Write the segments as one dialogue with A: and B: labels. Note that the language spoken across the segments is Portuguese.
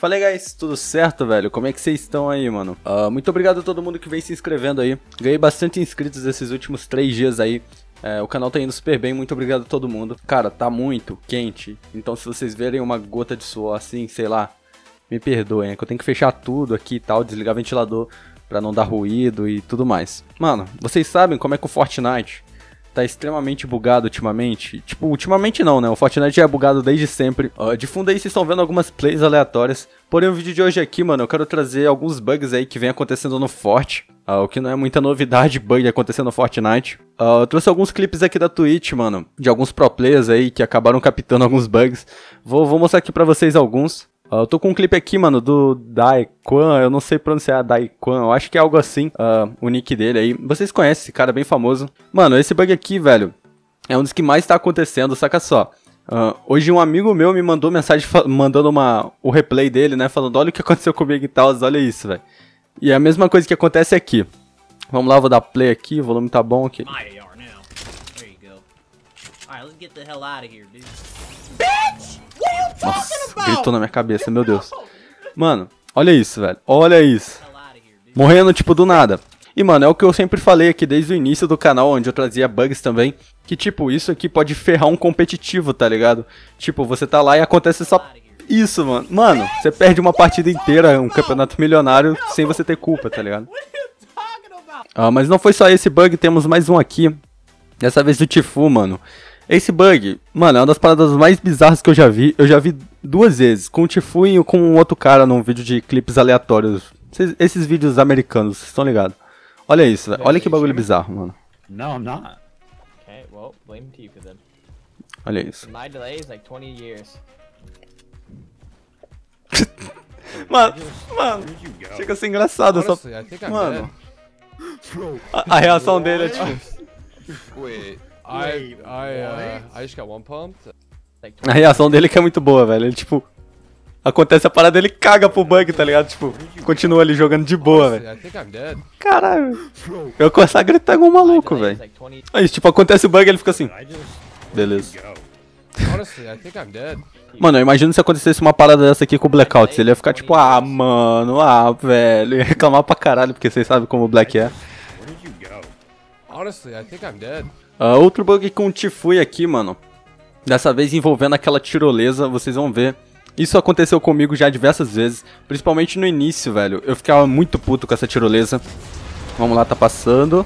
A: Fala aí, guys, tudo certo, velho? Como é que vocês estão aí, mano? Muito obrigado a todo mundo que vem se inscrevendo aí. Ganhei bastante inscritos esses últimos 3 dias aí. O canal tá indo super bem, muito obrigado a todo mundo. Cara, tá muito quente, então se vocês verem uma gota de suor assim, sei lá, me perdoem, é que eu tenho que fechar tudo aqui e tal, desligar o ventilador pra não dar ruído e tudo mais. Mano, vocês sabem como é que o Fortnite tá extremamente bugado ultimamente? Tipo, ultimamente não, né? O Fortnite já é bugado desde sempre. De fundo aí vocês estão vendo algumas plays aleatórias. Porém, o vídeo de hoje aqui, mano, eu quero trazer alguns bugs aí que vem acontecendo no Forte. O que não é muita novidade, bug acontecendo no Fortnite. Eu trouxe alguns clipes aqui da Twitch, mano, de alguns pro players aí que acabaram captando alguns bugs. Vou mostrar aqui pra vocês alguns. Eu tô com um clipe aqui, mano, do Daequan, eu não sei pronunciar Daequan, eu acho que é algo assim, o nick dele aí. Vocês conhecem esse cara, bem famoso. Mano, esse bug aqui, velho, é um dos que mais tá acontecendo, saca só. Hoje um amigo meu me mandou mensagem mandando o replay dele, né, falando, olha o que aconteceu comigo e tal, olha isso, velho. E é a mesma coisa que acontece aqui. Vamos lá, vou dar play aqui, o volume tá bom aqui. Nossa, gritou na minha cabeça, meu Deus. Mano, olha isso, velho. Olha isso. Morrendo, tipo, do nada. E, mano, é o que eu sempre falei aqui desde o início do canal, onde eu trazia bugs também. Que, tipo, isso aqui pode ferrar um competitivo, tá ligado? Tipo, você tá lá e acontece só isso, mano. Mano, você perde uma partida inteira, um campeonato milionário, sem você ter culpa, tá ligado? Mas não foi só esse bug, temos mais um aqui. Dessa vez do Tfue, mano. Esse bug, mano, é uma das paradas mais bizarras que eu já vi. Eu já vi 2 vezes, com o Tfue e com um outro cara num vídeo de clipes aleatórios. Esses vídeos americanos, vocês estão ligados? Olha isso, velho. Olha que bagulho bizarro, mano.
B: No, I'm not.
C: Okay, well, blame Tifa then.
A: Olha isso.
C: My delay is like 20 years.
A: Mano, chega a ser engraçado essa... Mano, a reação dele é tipo...
D: Wait, I just got one pumped.
C: Like
A: A reação dele que é muito boa, velho. Ele, tipo... Acontece a parada, ele caga pro bug, tá ligado? Tipo, continua ali jogando de boa, velho.
D: I think I'm dead.
A: Caralho. Eu começo a gritar igual um maluco, velho. Aí, tipo, acontece o bug, ele fica assim. Beleza.
D: Honestly, I think I'm dead.
A: Mano, eu imagino se acontecesse uma parada dessa aqui com o Blackout. Ele ia ficar tipo, mano, velho. Ia reclamar pra caralho, porque vocês sabem como o Black é.
D: Honestly, I think I'm dead.
A: Outro bug com o Tfue aqui, mano. Dessa vez envolvendo aquela tirolesa, vocês vão ver. Isso aconteceu comigo já diversas vezes. Principalmente no início, velho. Eu ficava muito puto com essa tirolesa. Vamos lá, tá passando.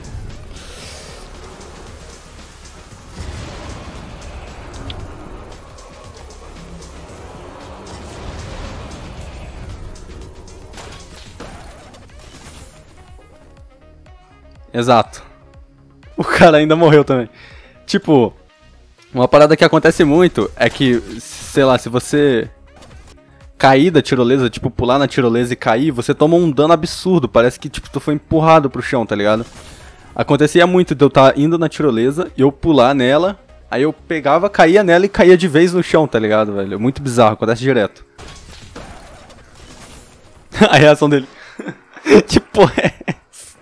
A: Exato. O cara ainda morreu também. Tipo, uma parada que acontece muito é que, sei lá, se você cair da tirolesa, tipo, pular na tirolesa e cair, você toma um dano absurdo. Parece que, tipo, tu foi empurrado pro chão, tá ligado? Acontecia muito de eu estar indo na tirolesa e eu pular nela, aí eu pegava, caía nela e caía de vez no chão, tá ligado, velho? Muito bizarro, acontece direto. A reação dele. Que porra é essa?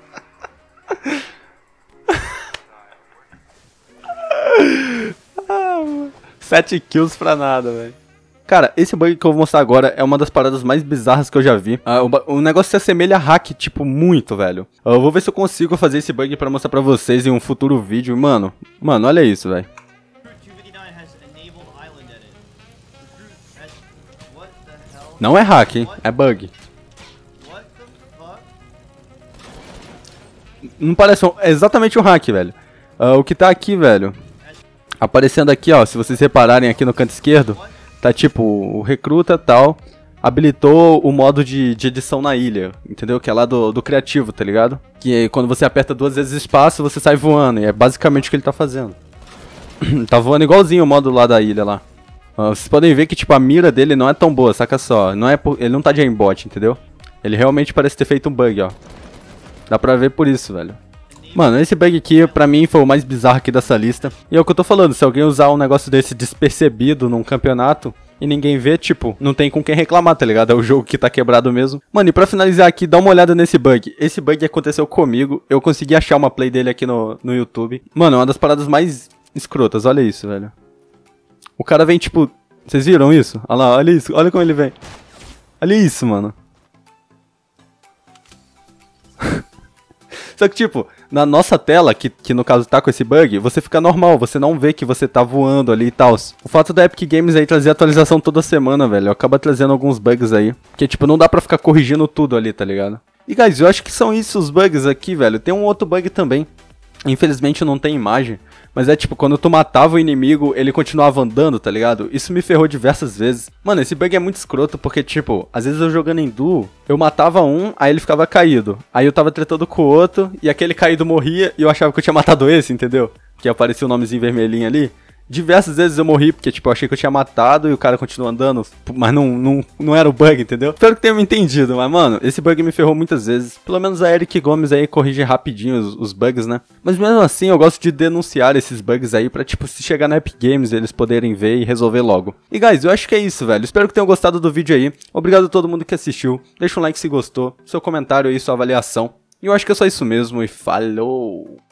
A: 7 kills pra nada, velho. Cara, esse bug que eu vou mostrar agora é uma das paradas mais bizarras que eu já vi. O negócio se assemelha a hack, tipo, muito, velho. Eu vou ver se eu consigo fazer esse bug pra mostrar pra vocês em um futuro vídeo. Mano, olha isso, velho. Não é hack, hein? É bug. Não parece exatamente um hack, velho. O que tá aqui, velho, aparecendo aqui, ó, se vocês repararem aqui no canto esquerdo, tá tipo, o recruta tal, habilitou o modo de edição na ilha, entendeu? Que é lá do criativo, tá ligado? Que aí, quando você aperta 2 vezes espaço, você sai voando, e é basicamente o que ele tá fazendo. Tá voando igualzinho o modo lá da ilha lá. Vocês podem ver que tipo, a mira dele não é tão boa, saca só, ele não tá de aimbot, entendeu? Ele realmente parece ter feito um bug, ó. Dá pra ver por isso, velho. Mano, esse bug aqui, pra mim, foi o mais bizarro aqui dessa lista. E é o que eu tô falando, se alguém usar um negócio desse despercebido num campeonato e ninguém vê, tipo, não tem com quem reclamar, tá ligado? É o jogo que tá quebrado mesmo. Mano, e pra finalizar aqui, dá uma olhada nesse bug. Esse bug aconteceu comigo, eu consegui achar uma play dele aqui no YouTube. Mano, é uma das paradas mais escrotas, olha isso, velho. O cara vem, tipo... Vocês viram isso? Olha lá, olha isso, olha como ele vem. Olha isso, mano. Só que, tipo, na nossa tela, que no caso tá com esse bug, você fica normal, você não vê que você tá voando ali e tal. O fato da Epic Games aí trazer atualização toda semana, velho, acaba trazendo alguns bugs aí. Que, tipo, não dá pra ficar corrigindo tudo ali, tá ligado? E, guys, eu acho que são isso os bugs aqui, velho. Tem um outro bug também. Infelizmente não tem imagem. Mas é tipo, quando tu matava o inimigo, ele continuava andando, tá ligado? Isso me ferrou diversas vezes. Mano, esse bug é muito escroto porque, tipo, às vezes eu jogando em duo, eu matava um, aí ele ficava caído. Aí eu tava tretando com o outro, e aquele caído morria, e eu achava que eu tinha matado esse, entendeu? Que aparecia o nomezinho vermelhinho ali. Diversas vezes eu morri, porque, tipo, eu achei que eu tinha matado e o cara continuou andando, mas não era o bug, entendeu? Espero que tenham me entendido, mas, mano, esse bug me ferrou muitas vezes. Pelo menos a Eric Gomes aí corrige rapidinho os bugs, né? Mas mesmo assim, eu gosto de denunciar esses bugs aí pra, tipo, se chegar na Epic Games, eles poderem ver e resolver logo. E, guys, eu acho que é isso, velho. Espero que tenham gostado do vídeo aí. Obrigado a todo mundo que assistiu. Deixa um like se gostou, seu comentário aí, sua avaliação. E eu acho que é só isso mesmo e falou!